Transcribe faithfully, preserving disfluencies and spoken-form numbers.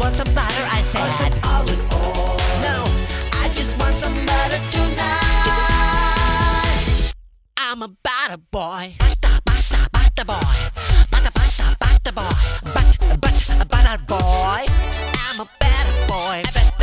want some butter, I said. I said olive oil. No, I just want some butter tonight. I'm a butter boy. Butter, butter, butter boy. Butter, butter, butter boy. But, but, butter boy. I'm a butter boy.